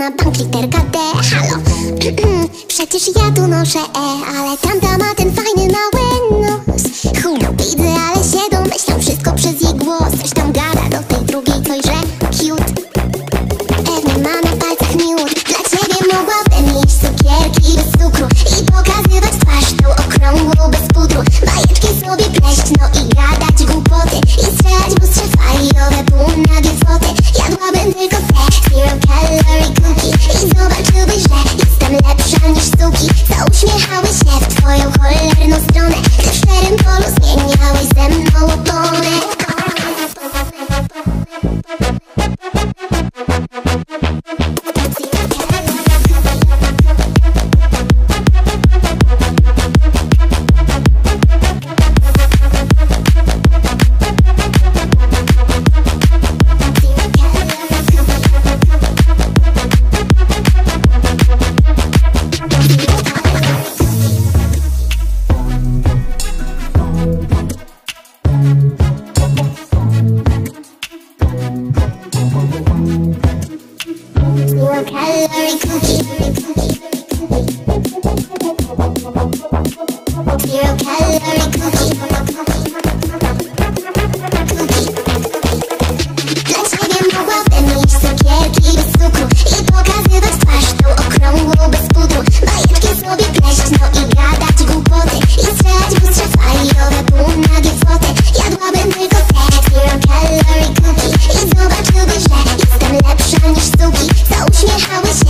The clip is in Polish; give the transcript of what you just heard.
na bank literka D. Halo, przecież ja tu noszę E, ale tamta ma ten fajny mały nos. Widzę, ale się domyślam, wszystko przez jej głos. Coś tam gada do tej drugiej, coś, że cute. Pewnie ma na palcach miód. Dla ciebie mogłabym jeść cukierki bez cukru i pokazywać twarz tą okrągłą bez pudru. Bajeczki sobie pleść, no i gadać głupoty i strzelać w lustrze faliowe półnagie foty. Jadłabym tylko te zero calorie cookie i zobaczyłbyś, że jestem lepsza niż suki, co uśmiechały się w twoją cholerną stronę, gdy w szczerym polu zmieniałeś ze mną oponę. Zero calorie cookie. Zero calorie cookie. Dla ciebie mogłabym jeść cukierki bez cukru i pokazywać twarz tą okrągłą bez pudru. Bajeczki sobie pleść, no i gadać głupoty i strzelać w lustrze faliowe półnagie foty. Jadłabym tylko te zero calorie cookie i zobaczyłbyś, że jestem lepsza niż suki, co uśmiechały się